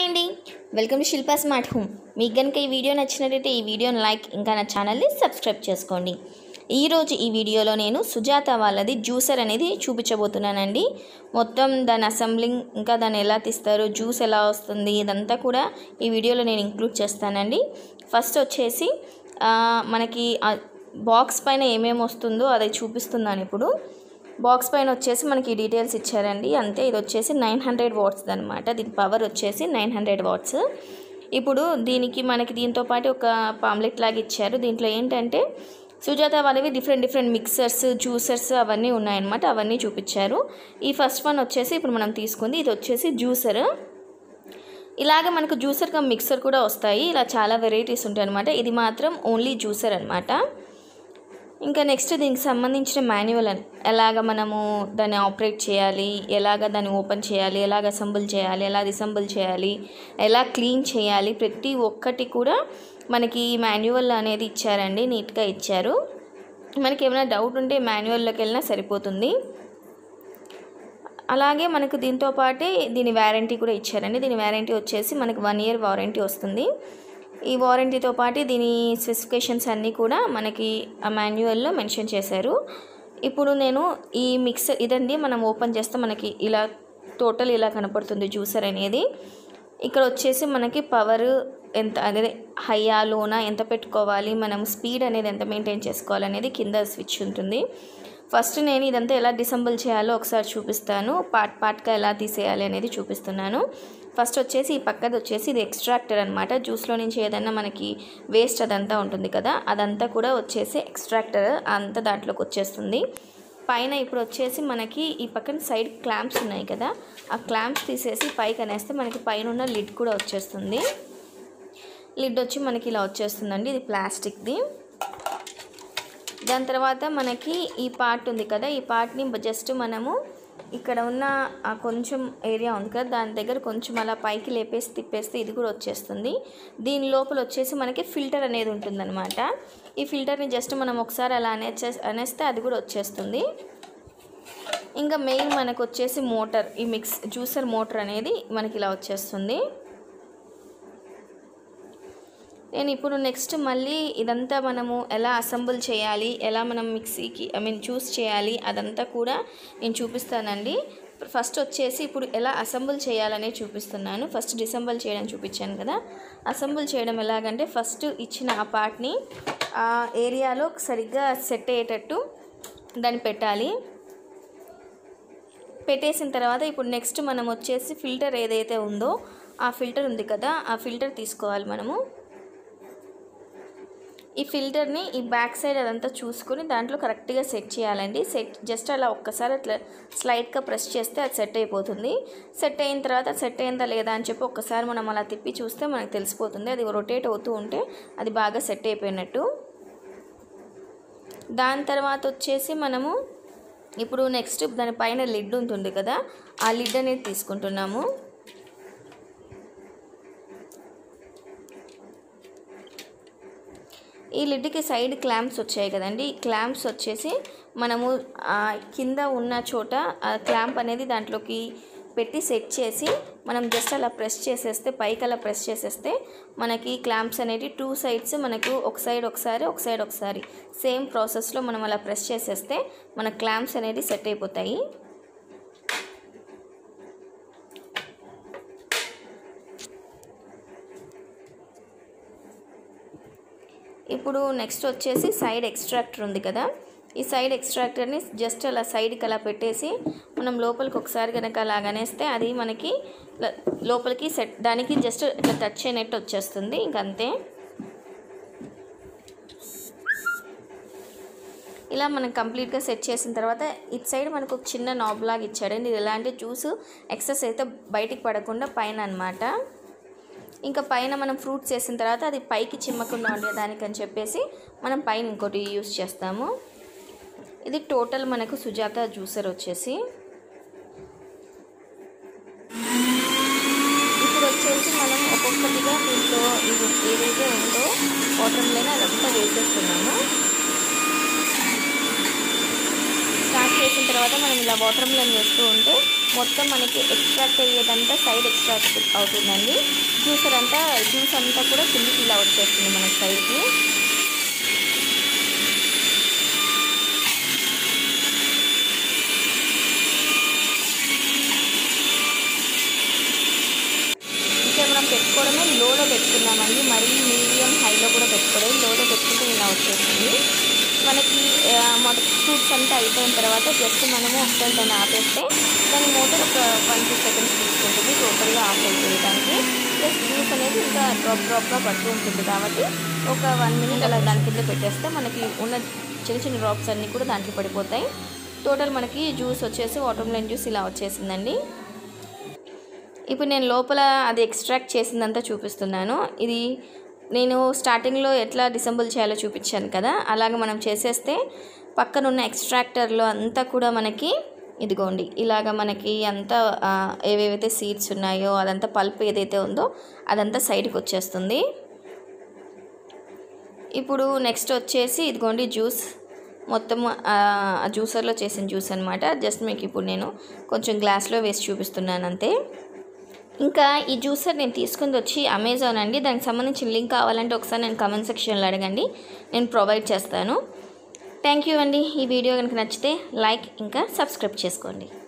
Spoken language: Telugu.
అండి, welcome to Shilpa smart home. మీకు కనుక ఈ వీడియో నచ్చినట్లయితే ఈ వీడియోని లైక్, ఇంకా నా ఛానల్ని సబ్స్క్రైబ్ చేసుకోండి. ఈరోజు ఈ వీడియోలో నేను సుజాత వాళ్ళది జ్యూసర్ అనేది చూపించబోతున్నానండి. మొత్తం దాని అసెంబ్లింగ్, ఇంకా దాన్ని ఎలా తీస్తారు, జ్యూస్ ఎలా వస్తుంది, ఇదంతా కూడా ఈ వీడియోలో నేను ఇంక్లూడ్ చేస్తానండి. ఫస్ట్ వచ్చేసి మనకి బాక్స్ పైన ఏమేమి వస్తుందో అది చూపిస్తున్నాను. ఇప్పుడు బాక్స్ పైన వచ్చేసి మనకి డీటెయిల్స్ ఇచ్చారండి, అంతే. ఇది వచ్చేసి 900 వాట్స్ అనమాట. దీని పవర్ వచ్చేసి 900 వాట్స్. ఇప్పుడు దీనికి మనకి దీంతో పాటు ఒక పాంప్లెట్ లాగా ఇచ్చారు. దీంట్లో ఏంటంటే సుజాత వాళ్ళవి డిఫరెంట్ మిక్సర్స్, జ్యూసర్స్ అవన్నీ ఉన్నాయన్నమాట. అవన్నీ చూపించారు. ఈ ఫస్ట్ వన్ వచ్చేసి ఇప్పుడు మనం తీసుకుంది, ఇది వచ్చేసి జ్యూసర్. ఇలాగ మనకు జ్యూసర్ కమ్ మిక్సర్ కూడా వస్తాయి. ఇలా చాలా వెరైటీస్ ఉంటాయి అనమాట. ఇది మాత్రం ఓన్లీ జ్యూసర్ అనమాట. ఇంకా నెక్స్ట్ దీనికి సంబంధించిన మాన్యువల్, ఎలాగ మనము దాన్ని ఆపరేట్ చేయాలి, ఎలాగ దాన్ని ఓపెన్ చేయాలి, ఎలాగ అసెంబుల్ చేయాలి, ఎలా డిసెంబుల్ చేయాలి, ఎలా క్లీన్ చేయాలి, ప్రతి ఒక్కటి కూడా మనకి మాన్యువల్ అనేది ఇచ్చారండి. నీట్గా ఇచ్చారు. మనకి ఏమైనా డౌట్ ఉంటే మాన్యువల్లోకి వెళ్ళినా సరిపోతుంది. అలాగే మనకు దీంతో పాటే దీని వారంటీ కూడా ఇచ్చారండి. దీని వారంటీ వచ్చేసి మనకి 1 year వారంటీ వస్తుంది. ఈ వారంటీతో పాటు దీని స్పెసిఫికేషన్స్ అన్నీ కూడా మనకి ఆ మాన్యువల్లో మెన్షన్ చేశారు. ఇప్పుడు నేను ఈ మిక్సర్ ఇదండి, మనం ఓపెన్ చేస్తే మనకి ఇలా టోటల్ ఇలా కనపడుతుంది జ్యూసర్ అనేది. ఇక్కడ వచ్చేసి మనకి పవర్ ఎంత, అదే హైయా లోనా ఎంత పెట్టుకోవాలి, మనం స్పీడ్ అనేది ఎంత మెయింటైన్ చేసుకోవాలి అనేది కింద స్విచ్ ఉంటుంది. ఫస్ట్ నేను ఇదంతా ఎలా డిసెంబుల్ చేయాలో ఒకసారి చూపిస్తాను. పార్ట్గా ఎలా తీసేయాలి అనేది చూపిస్తున్నాను. ఫస్ట్ వచ్చేసి ఈ పక్కది వచ్చేసి ఇది ఎక్స్ట్రాక్టర్ అనమాట. జ్యూస్లో నుంచి ఏదైనా మనకి వేస్ట్ అదంతా ఉంటుంది కదా, అదంతా కూడా వచ్చేసి ఎక్స్ట్రాక్టర్ అంతా దాంట్లోకి వచ్చేస్తుంది. పైన ఇప్పుడు వచ్చేసి మనకి ఈ పక్కన సైడ్ క్లాంప్స్ ఉన్నాయి కదా, ఆ క్లాంప్స్ తీసేసి పైకి అనేస్తే మనకి పైన ఉన్న లిడ్ కూడా వచ్చేస్తుంది. లిడ్ వచ్చి మనకి ఇలా వచ్చేస్తుందండి. ఇది ప్లాస్టిక్ది. దాని తర్వాత మనకి ఈ పార్ట్ ఉంది కదా, ఈ పార్ట్ని జస్ట్ మనము ఇక్కడ ఉన్న కొంచెం ఏరియా ఉంది కదా, దాని దగ్గర కొంచెం అలా పైకి లేపేసి తిప్పేస్తే ఇది కూడా వచ్చేస్తుంది. దీని లోపల వచ్చేసి మనకి ఫిల్టర్ అనేది ఉంటుందన్నమాట. ఈ ఫిల్టర్ని జస్ట్ మనం ఒకసారి అలా అనేస్తే అది కూడా వచ్చేస్తుంది. ఇంకా మెయిన్ మనకు వచ్చేసి మోటార్, ఈ జ్యూసర్ మోటార్ అనేది మనకి ఇలా వచ్చేస్తుంది. నేను ఇప్పుడు నెక్స్ట్ మళ్ళీ ఇదంతా మనము ఎలా అసెంబుల్ చేయాలి, ఎలా మనం మిక్సీకి జ్యూస్ చేయాలి, అదంతా కూడా నేను చూపిస్తానండి. ఫస్ట్ వచ్చేసి ఇప్పుడు ఎలా అసెంబుల్ చేయాలనే చూపిస్తున్నాను. ఫస్ట్ డిసెంబుల్ చేయడం చూపించాను కదా, అసెంబుల్ చేయడం ఎలాగంటే ఫస్ట్ ఇచ్చిన ఆ పార్ట్ని ఆ ఏరియాలో సరిగ్గా సెట్ అయ్యేటట్టు దాన్ని పెట్టాలి. పెట్టేసిన తర్వాత ఇప్పుడు నెక్స్ట్ మనం వచ్చేసి ఫిల్టర్ ఏదైతే ఉందో ఆ ఫిల్టర్ ఉంది కదా, ఆ ఫిల్టర్ తీసుకోవాలి మనము. ఈ ఫిల్టర్ని ఈ బ్యాక్ సైడ్ అదంతా చూసుకొని దాంట్లో కరెక్ట్గా సెట్ చేయాలండి. జస్ట్ అలా ఒక్కసారి అట్లా స్లైడ్గా ప్రెస్ చేస్తే అది సెట్ అయిపోతుంది. సెట్ అయిన తర్వాత సెట్ అయిందా లేదా అని చెప్పి ఒక్కసారి మనం అలా తిప్పి చూస్తే మనకు తెలిసిపోతుంది. అది రొటేట్ అవుతూ ఉంటే అది బాగా సెట్ అయిపోయినట్టు. దాని తర్వాత వచ్చేసి మనము ఇప్పుడు నెక్స్ట్ దానిపైన లిడ్ ఉంటుంది కదా, ఆ లిడ్ అనేది తీసుకుంటున్నాము. ఈ లిడ్కి సైడ్ క్లాంప్స్ వచ్చాయి కదండి, ఈ క్లాంప్స్ వచ్చేసి మనము కింద ఉన్న చోట ఆ క్లాంప్ అనేది దాంట్లోకి పెట్టి సెట్ చేసి మనం జస్ట్ అలా ప్రెస్ చేసేస్తే, పైకి అలా ప్రెస్ చేసేస్తే మనకి క్లాంప్స్ అనేవి 2 sides మనకు ఒక సైడ్ ఒకసారి సేమ్ ప్రాసెస్లో మనం అలా ప్రెస్ చేసేస్తే మన క్లాంప్స్ అనేది సెట్ అయిపోతాయి. ఇప్పుడు నెక్స్ట్ వచ్చేసి సైడ్ ఎక్స్ట్రాక్టర్ ఉంది కదా, ఈ సైడ్ ఎక్స్ట్రాక్టర్ని జస్ట్ అలా సైడ్కి అలా పెట్టేసి మనం లోపలికి ఒకసారి కనుక అలాగనేస్తే అది మనకి లోపలికి సెట్, దానికి జస్ట్ ఇట్లా టచ్ అయినట్టు వచ్చేస్తుంది. ఇంకంతే. ఇలా మనం కంప్లీట్గా సెట్ చేసిన తర్వాత ఇటు సైడ్ మనకు ఒక చిన్న నాబ్ లాగా ఇచ్చాడండి. ఇది ఎలాంటి జ్యూస్ ఎక్సెస్ అయితే బయటికి పడకుండా పైన అనమాట. ఇంకా పైన మనం ఫ్రూట్స్ వేసిన తర్వాత అది పైకి చిమ్మకుండా ఉండేదానికని చెప్పేసి మనం పైన ఇంకోటి యూస్ చేస్తాము. ఇది టోటల్ మనకు సుజాత జ్యూసర్ వచ్చేసి. ఇప్పుడు వచ్చేసి మనం ఒక్కొక్కటిగా దీంట్లో ఇది ఏదైతే ఉందో వాటర్ మిలన్ అదంతా వేసేస్తున్నాము. స్టార్ట్ చేసిన తర్వాత మనం ఇలా వాటర్ మిలన్ వేస్తూ ఉంటే మొత్తం మనకి ఎక్స్ట్రాక్ట్ అయ్యేదంతా సైడ్ ఎక్స్ట్రాక్ట్ అవుతుందండి. జ్యూస్ అంతా కూడా కిందికి ఇలా వచ్చేస్తుంది మనకి సైడ్కి. మనం పెట్టుకోవడమే లోలో పెట్టుకున్నామండి, మరీ మీడియం హైలో కూడా పెట్టుకోవడం, లోలో పెట్టుకుంటే ఇలా వచ్చేస్తుంది మనకి. మొదటి ఫ్రూట్స్ అంతా అయిపోయిన తర్వాత జస్ట్ మనము ఒకసారి దాన్ని ఆపేస్తే దాని మోటర్ ఒక 1-2 సెకండ్స్ తీసుకుంటుంది టోటల్గా ఆఫ్ అయిపోయేదానికి. ప్లస్ జ్యూస్ అనేది ఇంకా డ్రాప్గా పడుతూ ఉంటుంది కాబట్టి ఒక 1 మినిట్ అలా దాని కింద పెట్టేస్తే మనకి ఉన్న చిన్న చిన్న డ్రాప్స్ అన్నీ కూడా దాంట్లో పడిపోతాయి. టోటల్ మనకి జ్యూస్ వచ్చేసి వాటర్ మిలన్ జ్యూస్ ఇలా వచ్చేసిందండి. ఇప్పుడు నేను లోపల అది ఎక్స్ట్రాక్ట్ చేసిందంతా చూపిస్తున్నాను. ఇది నేను స్టార్టింగ్లో ఎట్లా డిసెంబుల్ చేయాలో చూపించాను కదా, అలాగే మనం చేసేస్తే పక్కనున్న ఎక్స్ట్రాక్టర్లో అంతా కూడా మనకి ఇదిగోండి ఇలాగ మనకి అంతా ఏవేవైతే సీడ్స్ ఉన్నాయో అదంతా పల్ప్ ఏదైతే ఉందో అదంతా సైడ్కి వచ్చేస్తుంది. ఇప్పుడు నెక్స్ట్ వచ్చేసి ఇదిగోండి జ్యూస్ మొత్తం జ్యూసర్లో చేసిన జ్యూస్ అనమాట. జస్ట్ మీకు ఇప్పుడు నేను కొంచెం గ్లాస్లో వేసి చూపిస్తున్నాను అంతే. ఇంకా ఈ జ్యూసర్ నేను తీసుకుంది వచ్చి అమెజాన్ అండి. దానికి సంబంధించిన లింక్ కావాలంటే ఒకసారి నేను కామెంట్ సెక్షన్లో అడగండి, నేను ప్రొవైడ్ చేస్తాను. థ్యాంక్ యూ అండి. ఈ వీడియో కనుక నచ్చితే లైక్ ఇంకా సబ్స్క్రైబ్ చేసుకోండి.